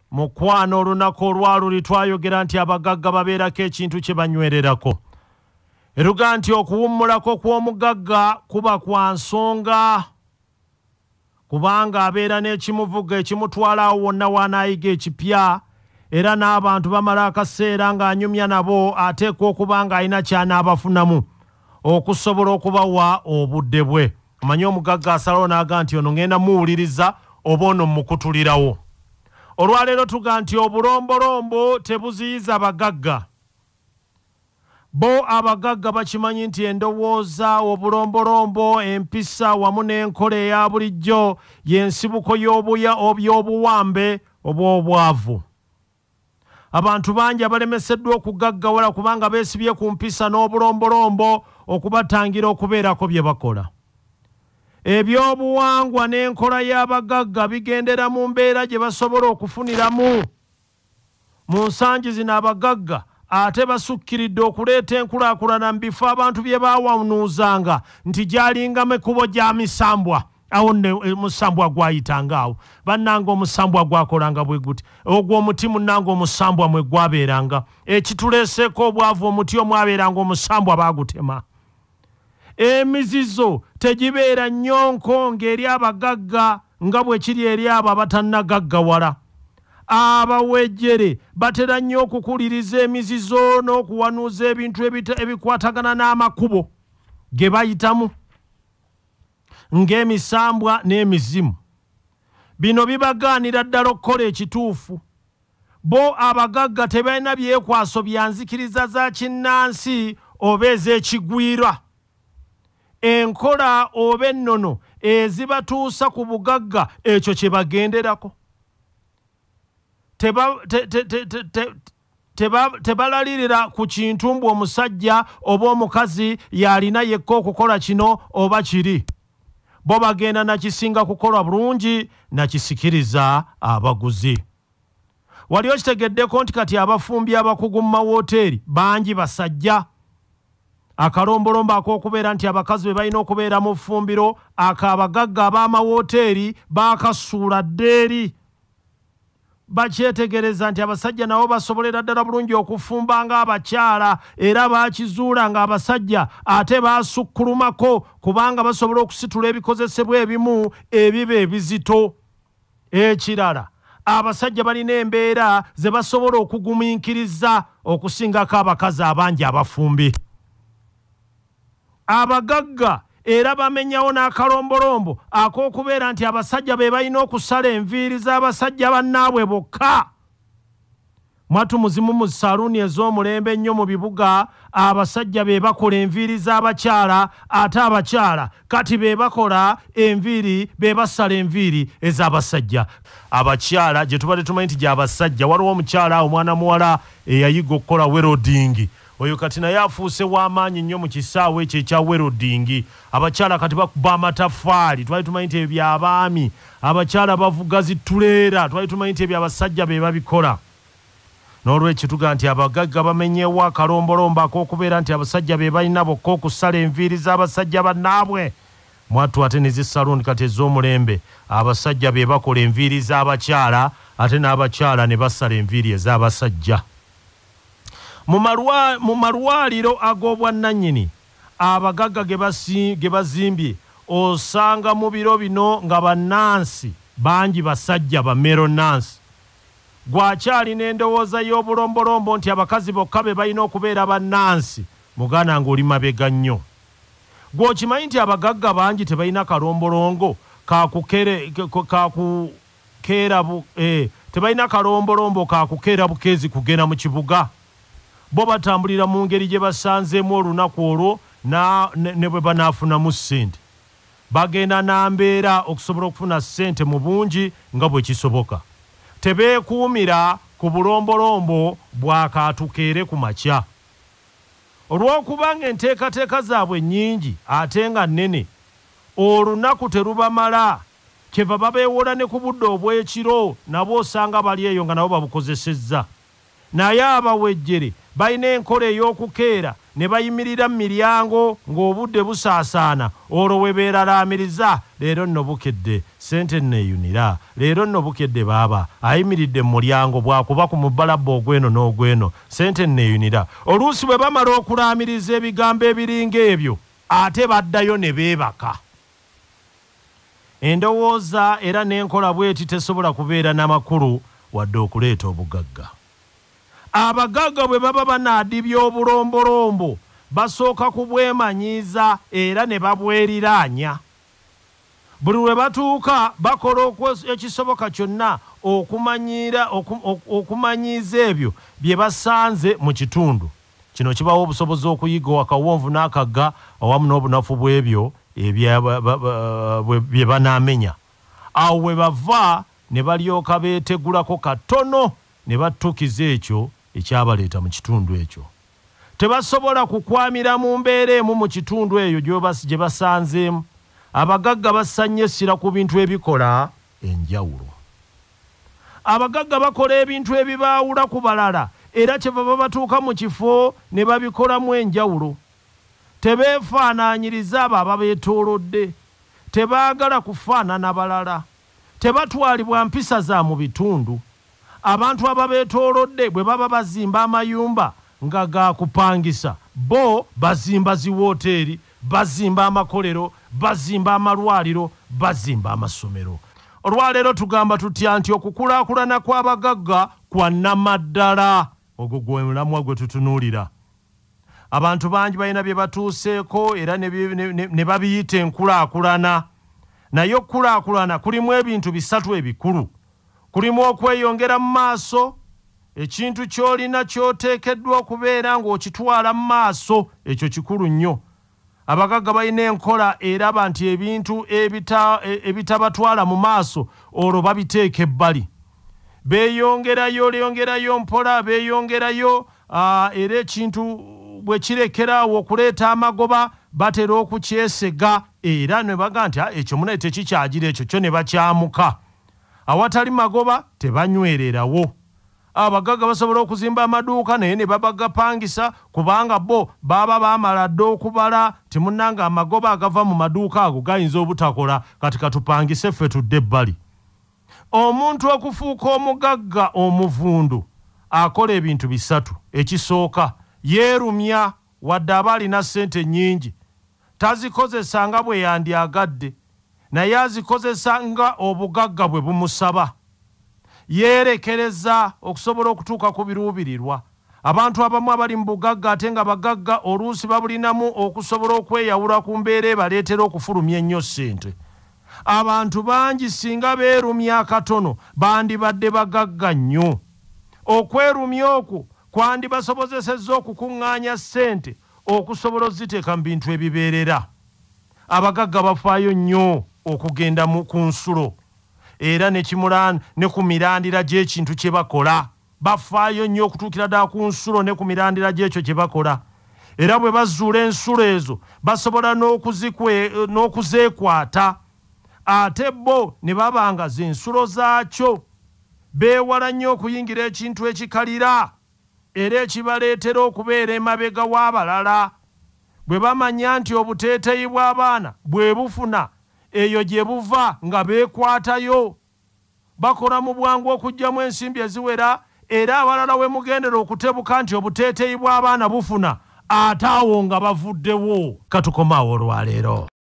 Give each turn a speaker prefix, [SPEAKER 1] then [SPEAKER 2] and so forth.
[SPEAKER 1] mukwano olunaku olwaluli twayogera nti abagagga babeerako ekintu kye banywererako. Eruga nti okuwummulako kw'omugagga kuba kwa nsonga, kubanga abeera n'ekimuvuga ekimutwala awo wonna w'anaayiga ekipya, era n'abantu bamala akaseera ng'anyumya nabo ateekwa okuba ng'alina ky'anaabafunamu okusobola okubawa obudde bwe. Omanyi omugagga asalawo n'aga nti ono ngenda muwuliriza oba ono mukutulirawo. Olwaleero tuga nti obulombolombo tebuziyiza bagagga. Bo abagagga bakimanyi nti endowooza, obulombolombo, empisa wamu n'enkola eya bulijjo y'ensibuko y'obuwambe oba obwavu. Abantu bangi abalemeseddwa okugaggawala kubanga beesibye ku mpisa n'obulombolombo okubatangira okubeerako bye bakola. Ebyobuwangwa n'enkola y'abagagga bigendera mu mbeera gye basobola okufuniramu. Mu nsangi zino abagagga ate basukkiridde okuleeta enkulaakulana mu bifo abantu bye baawanuuzanga nti gyalingamu ekkubo gya misambwa. Awo ne musambwa gwayitanga awo. Bannanga omusambwa gwakolanga bwe guti. Ogw'omuti munnanga omusambwa mwe gwabeeranga. Ekituleeseeko obwavu omuti omwabeeranga omusambwa baagutema. Emizizo tegibeera nnyonko ng'eri abagagga nga bwe kiri eri abo abatannagaggawala. Abawejjere batera nnyo okukuliriza emizizo n'okuwanuuza ebintu ebikwatagana n'amakubo ge bayitamu ng'emisambwa n'emizimu. Bino bibagaanira ddala okukola ekituufu. Bo abagagga tebalina byekwaso bya nzikiriza za kinnansi oba ez'ekigwira. Enkola oba ennono ezibatuusa ku bugagga ekyo kye bagenderako. Tebalalirira ku kintu mbu omusajja oba omukazi yalina yekka okukola kino oba kiri. Bo bagenda nakisinga kukola bulungi nakisikiriza abaguzi. Wali okitegeddeko nti kati abafumbi abakugu mu mawoteeri bangi basajja. Akalombolombo ak'okubeera nti abakazi be balina okubeera mu ffumbiro, akabagagga ab'amawoteeri baakasuula ddeeri. Bakyetegereza nti abasajja nabo basobolera ddala bulungi okufumba ng'abakyala, era baakizuula ng'abasajja ate baasukkulumako kubanga basobola okusitula ebikozesebwa ebimu ebiba ebizito. Ekirala, abasajja balina embeera ze basobola okugumiikiriza okusingako abakazi abangi abafumbi. Abagagga era bamenyawo n'akalombolombo ak'okubeera nti abasajja be balina okusala enviiri z'abasajja bannaabwe bokka. Mwatu muzimu mu saluuni ez'omulembe ennyo mu bibuga, abasajja be bakola enviiri z'abakyala, ate abakyala kati be bakola enviiri, be basala enviiri ez'abasajja. Abakyala gye tubadde tumanyi nti gy'abasajja, waliwo omukyala omwana muwala eyayiga okukola werodingi. Oyo kati naye afuuse w'amaanyi nnyo mu kisaawe ekyo ekya werodingi. Abakyala kati bakuba amataffaali, twali tumanyi nti ebyo by'abaami. Abakyala bavuga zituleera, twali tumanyi nti ebyo abasajja be babikola. N'olwekyo tuga nti abagagga bamenyeewo akalombolombo ak'okubeera nti abasajja be balina bokka okusala enviiri z'abasajja bannaabwe. Mwattu ate ne zisaluuni kati ez'omulembe, abasajja be bakola enviiri z'abakyala, ate n'abakyala ne basala enviiri ez'abasajja. Mu malwaliro ag'obwannannyini abagagga ge bazimbye osanga mu biro bino nga bannansi bangi basajja ba meronansi. Gwakyali n'endowooza y'obulombolombo nti abakazi bokka be balina okubeera bannansi, muganda ng'oli mabega nnyo. Gw'okimanyi nti abagagga bangi tebalina kalombolongo tebalina kalombolombo kakukeera bukeezi kugenda mu kibuga. Bo batambulira mu ngeri gye basanzeemu olunaku olwo ne bwe banaafunamu ssente. Bagenda n'ambeera okusobola okufuna ssente mu bungi nga bwe kisoboka. Tebeekuumira ku bulombolombo bwakaatukeere ku makya. Olw'okuba ng'enteekateeka zaabwe nnyingi ate nga nnene, olunaku terubamala, kyeva babeewola ne ku budde obw'ekiro nabo osanga bali eyo nga nabo babukozesezza. Naye abawejjere balina enkola ey'okukeera ne bayimirira mu miryango ng'obudde busaasaana olwo we beeralaamiriza leero nno bukedde ssente nneeyunira leero nno bukedde baaba ayimiridde mu mulyango bwakuba ku mubalabba ogweno n'ogweno ssente nneeyunira oluusi bwe bamala okulaamiriza ebigambo ebiringa ebyo ate baddayo ne beebaka endowooza era n'enkola bweti tesobola kubeera n'amakulu wadde okuleeta obugagga abagagga bwe baba banaadibya obulombolombo basooka kubwemanyiiza era ne babweriraanya buli lwe batuuka bakola ekisoboka kyonna okumanyiiza ebyo bye basanze mu kitundu kino kibawa obusobozi okuyiga akawonvu n'akagga awamu n'obunafu bw'ebyo bye banaamenya awo we bava ne balyoka beetegulako katono ne battukiza ekyo ekyabaleeta mu kitundu ekyo tebasobola kukwamira mu mbeera emu mu kitundu eyo gye basanzeemu abagagga basanye essira ku bintu ebikola enjawulo abagagga bakola ebintu ebibaawula ku balala era kyebaba batuuka mu kifo ne babikolamu enjawulo tebeefaanaanyiriza abo ababeetoolodde tebaagala kufaanana balala tebatwalibwa mpisa za mu bitundu abantu ababeetoolodde bwe baba bazimba amayumba nga gaakupangisa bo bazimba ziwooteeri bazimba amakolero bazimba amalwaliro bazimba amasomero olwaleero tugamba tutya nti okukulaakulana kw'abagagga kwa nnamaddala ogwo gwe mulamwa gwe tutunuulira abantu bangi balina bye batuuseeko era ne babiyita enkulaakulana naye okukulaakulana kulimu ebintu bisatu ebikulu kulimu okweyongera mu maaso ekintu ky'olina ky'oteekeddwa okubeera ng'okitwala mu maaso ekyo kikulu nnyo abagagga balina enkola eraba nti ebintu ebitabatwala mu maaso olwo babiteeka ebbali beeyongerayo mpola beeyongerayo era ekintu bwe kirekeraawo okuleeta amagoba batera okukyesega era ne baga nti ekyo mune tekikyagira ekyo kyo ne bakyamuka awatali magoba tebanywererawo abagagga basobola okuzimba amaduuka naye ne babagapangisa kubanga bo baba baamala dde okubala timunnanga amagoba agava mu maduuka ago gayinza obutakola kati katupangise ffe tudde ebbali omuntu okufuuka omugagga omuvundu akola ebintu bisatu ekisooka yeerumya wadde aba alina ssente nnyingi tazikozesa nga bwe yandyagadde naye azikozesa nga obugagga bwe bumusaba yeerekereza okusobola okutuuka ku biruubirirwa abantu abamu abali mu bugagga ate nga bagagga oluusi babulinamu okusobola okweyawula ku mbeera ebaleetera okufulumya ennyo ssente abantu bangi singa beerumya akatono bandibadde bagagga nnyo okwerumya okwo kwandibasobozesezza okukuŋŋaanya ssente okusobola oziteeka mu bintu ebibeerera abagagga bafaayo nnyo okugenda ku nsulo era ne ku mirandira gy'ekintu kye bakola bafaayo nnyo okutuukira ddala ku nsulo ne ku mirandira gy'ekyo kye bakola era bwe bazuula ensulo ezo basobola n'okuzeekwata ate bo ne babanga z'ensulo zaakyo beewala nnyo okuyingira ekintu ekikalira era ekibaleetera okubeera emabega w'abalala bwe bamanya nti obuteeteeyi bw'abaana bwe bufuna eyo gye buva nga beekwatayo bakola mu bwangu okuggyamu ensimbi eziwera era abalala we mugendera okutebuka nti obuteeteeyi bw'abaana bufuna ate awo nga bavuddewo katukomaawo olwaleero